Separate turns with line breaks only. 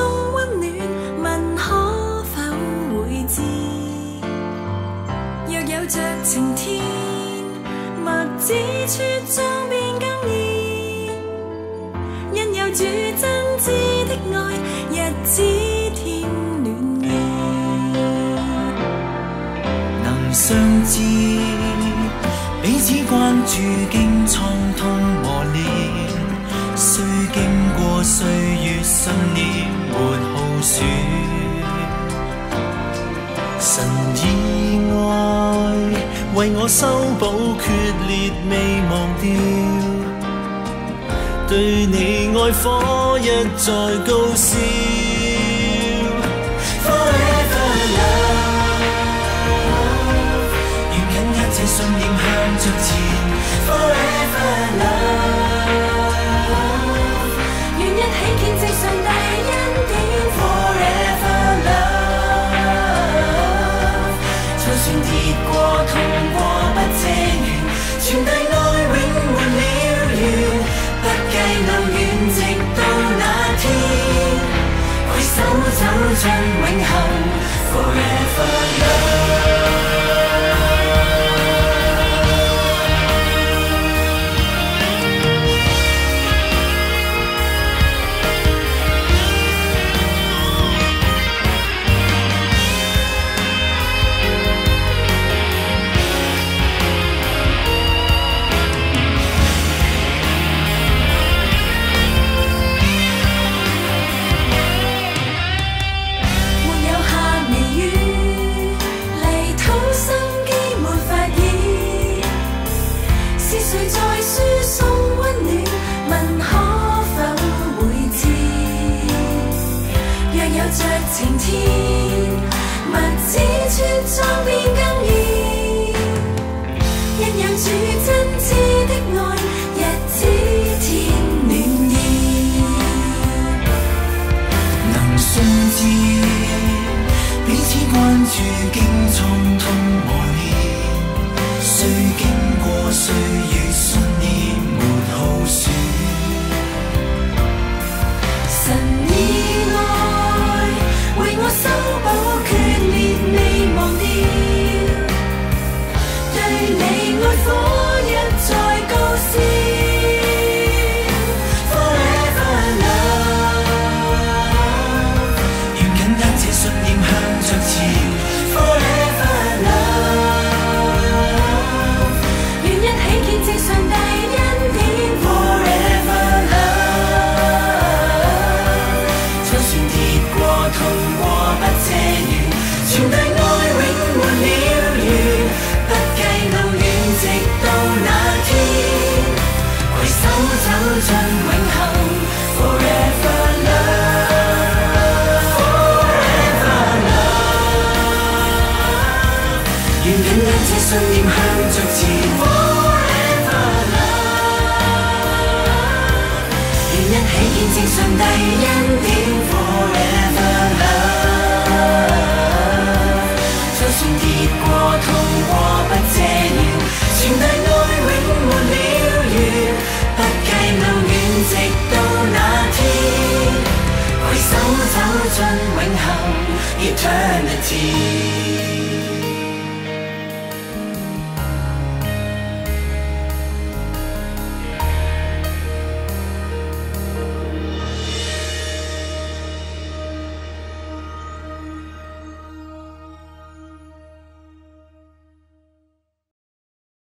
温暖，问可否会知？若有着晴天，物指处将变更易。因有主真挚的愛，日子添暖意。
能相知，彼此關注，經創痛磨練。雖經過歲月信念沒耗損，神以愛為我修補決裂未忘掉。對你愛火一再高燒 ，Forever love， 願緊一這信念向着前 ，Forever love，
願一起見證上帝恩典 ，Forever love， 就算跌過痛過不嗟怨，傳遞愛永沒了緣。不計路遠，直到那天，攜手走進永恆 ，Forever love。晴天，物指處將變更易，因有主真摯的愛，日子添暖意。
能相知，彼此關注，經創痛磨練。雖經過歲月信念沒耗損，
神以愛為我修補決裂未忘掉，對你愛火一再高燒 ，Forever love，
願緊握這信念向着前
，Forever love， 願一起見證上帝恩典 ，Forever love， 就算跌過痛過不嗟怨，傳遞愛永沒了緣，不計路遠，直到那天，攜手走進永恆 ，Forever love， Forever love， 願緊一這信念向着前。